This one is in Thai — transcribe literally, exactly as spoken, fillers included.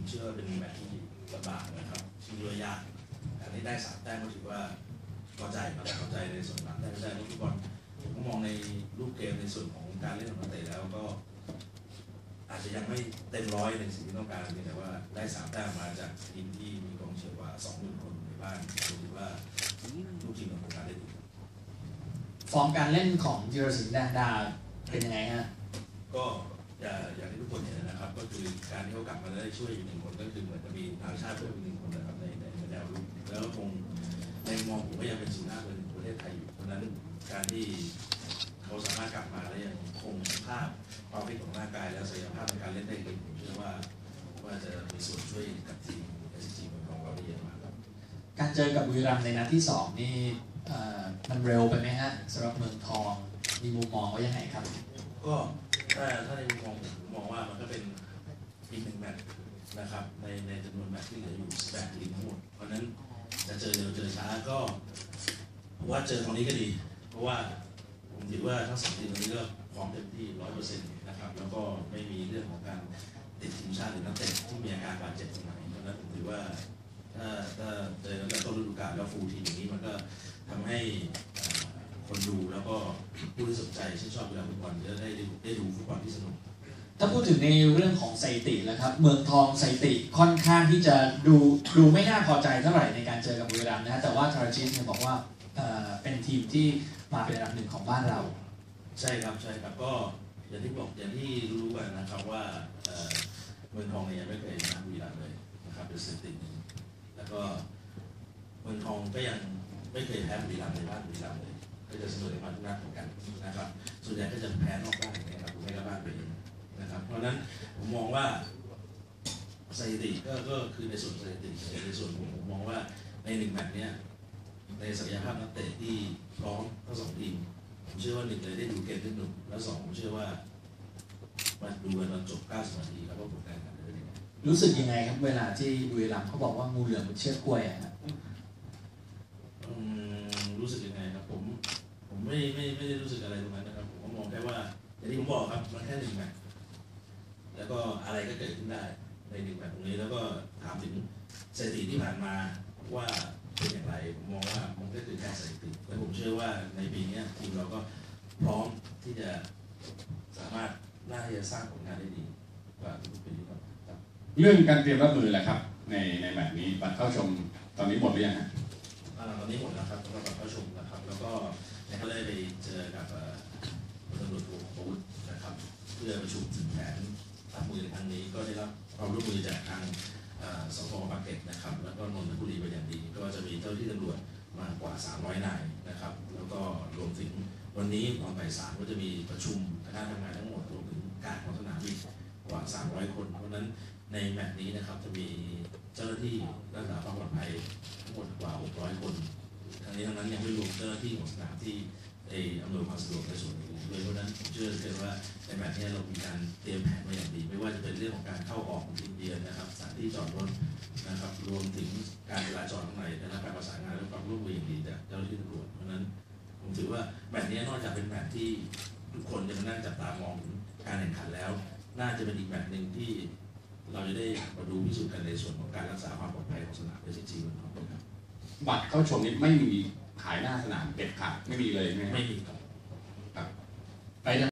เชื่อว่าเป็นแมตช์ที่ลำบากนะครับที่ยุ่งยากอันนี้ได้สามแต้มก็ถือว่าพอใจครับพอใจในส่วนนั้นได้ไม่ได้ทุกคนผมก็มองในรูปเกมในส่วนของการเล่นของนักเตะแล้วก็อาจจะยังไม่เต็มร้อยในสิ่งที่ต้องการแต่ว่าได้สามแต้มมาจากทีมที่มีกองเชียร์กว่าสองหมื่นคนในบ้านถือว่าลูกทีมของการเล่นฟอร์มการเล่นของธีรศิลป์แดงดาเป็นยังไงฮะก็อย่างที่ทุกคนเห็นนะครับก็คือการที่เขากลับมาได้ช่วยอีกหนึ่งคนก็คือเหมือนจะมีต่างชาติเพิ่มอีกหนึ่งคนนะครับในในแนวรุกแล้วคงในมองผมก็ยังเป็นศูนย์หน้าเป็นประเทศไทยอยู่เพราะนั้นการที่เขาสามารถกลับมาและยังคงสภาพความฟิตของร่างกายและศักยภาพในการเล่นได้ดีผมเชื่อว่าว่าจะมีส่วนช่วยกับทีม เอส ซี จี ของเราได้เยอะมากครับการเจอกับบุรีรัมย์ในนัดที่สองนี่มันเร็วไปไหมฮะสำหรับเมืองทองมีมุมมองว่ายังไงครับก็ถ้าถ้าในมุมมองผมมองว่ามันก็เป็นอีกหนึ่งแมตช์นะครับในในจำนวนแมตช์ที่เหลืออยู่สิบแปดทีมทั้งหมดเพราะนั้นจะเจอเร็วเจอช้าก็ผมว่าเจอตรงนี้ก็ดีเพราะว่าผมถือว่าทั้งสองทีมตรงนี้ก็พร้อมเต็มที่ร้อยเปอร์เซ็นต์นะครับแล้วก็ไม่มีเรื่องของการติดทีมชาติหรือนักเตะที่มีอาการบาดเจ็บตรงไหนเพราะนั้นผมถือว่าถ้าถ้าเจอตั้งแต่ต้นฤดูกาลแล้วฟูลทีมอย่างนี้มันก็ทำให้คนดูแล้วก็ผู้ที่สนใจชื่นชอบกีฬาฟุตบอลจะได้ได้ดูฟุตบอลที่สนุกถ้าพูดถึงในเรื่องของสถิติแล้วครับเมืองทองสถิติค่อนข้างที่จะดูดูไม่น่าพอใจเท่าไหร่ในการเจอกับบุรีรัมย์นะแต่ว่าทาราจินเนี่ยบอกว่าเป็นทีมที่มาเป็นอันดับหนึ่งของบ้านเราใช่ครับใช่ครับก็อย่างที่บอกอย่างที่รู้กันนะครับว่าเมืองทองเนี่ยยังไม่เคยชนะบุรีรัมย์เลยนะครับเป็นสถิตินี้แล้วก็เมืองทองก็ยังไม่เคยแพ้บุรีรัมย์ในบ้านบุรีรัมย์เลยก็จะเสมอในบ้านทุกนัดเหมือนกันนะครับส่วนใหญ่ก็จะแพ้นอกบ้านนะครับไม่ก็บ้านไปเองนะครับเพราะฉะนั้นผมมองว่าสถิติก็ก็คือในส่วนสถิติในส่วนผมผมมองว่าในหนึ่งแมตช์เนี้ยในศักยภาพนักเตะที่พร้อมทั้งสองทีมผมเชื่อว่าหนึ่งเลยได้ดูเกมที่หนึ่งแล้วสองผมเชื่อว่ามันดูกันตอนจบเก้าสิบนาทีแล้วก็ผลการแข่งขันเป็นยังไงรู้สึกยังไงครับเวลาที่บุรีรัมย์เขาบอกว่างูเหลือมมันเชือกกล้วยอะรู้สึกยังไงครับผมผมไม่ไม่ไม่ได้รู้สึกอะไรตรงนั้นนะครับผมก็มองแค่ว่าอย่างที่ผมบอกครับมันแค่หนึ่งแมตช์แล้วก็อะไรก็เกิดขึ้นได้ในหนึ่งแมตช์ตรงนี้แล้วก็ถามถึงสถิติที่ผ่านมาว่าเป็นอย่างไรผมมองว่ามันก็คือแค่สถิติและผมเชื่อว่าในปีนี้ทีมเราก็พร้อมที่จะสามารถน่าจะสร้างผลงานได้ดีกว่าทุกปีครับเรื่องการเตรียมรับมือแหละครับในในแมตช์นี้บัตรเข้าชมตอนนี้หมดหรือยังฮะตอนนี้หมดแล้วครับสำหรับบัตรเข้าชมนะครับแล้วก็ก็ได้ไปเจอกับตำรวจโทอาวุธนะครับเพื่อประชุมถึงแผนรับมือในครั้งนี้ก็ได้รับความร่วมมือจากทางสพปากเกร็ดนะครับแล้วก็นนทบุรีเป็นอย่างดีก็จะมีเจ้าที่ตำรวจมากว่าสามร้อยนายนะครับแล้วก็รวมถึงวันนี้ตอนบ่ายสามก็จะมีประชุมคณะทำงานทั้งหมดรวมถึงการของสนามอีกกว่าสามร้อยคนเพราะนั้นในแมตช์นี้นะครับจะมีเจ้าหน้าที่รักษาความปลอดภัยทั้งหมดกว่าหกร้อยคนทั้งนี้ทั้งนั้นยังไม่รวมเจ้าหน้าที่ของสนามที่อำนวยความสะดวกในส่วนอื่นด้วยเพราะนั้นผมเชื่อเลยว่าในแมตช์นี้เรามีการเตรียมแผนมาอย่างดีไม่ว่าจะเป็นเรื่องของการเข้าออกของทีมเยือนนะครับสถานที่จอดรถนะครับรวมถึงการจราจรข้างในและการประสานงานและความร่วมมืออย่างดีจากเจ้าหน้าที่ตำรวจเพราะนั้นผมถือว่าแมตช์นี้นอกจากเป็นแมตช์ที่ทุกคนจะมานั่งจับตามองการแข่งขันแล้วน่าจะเป็นอีกแมตช์หนึ่งที่เราจะได้มาดูพิสูจน์กันในส่วนของการรักษาความปลอดภัยของสนาม เอส ซี จี ของเราครับบัตรเข้าชมนี้ไม่มีขายหน้าสนามเด็ดขาดไม่มีเลยไม่มีครับไป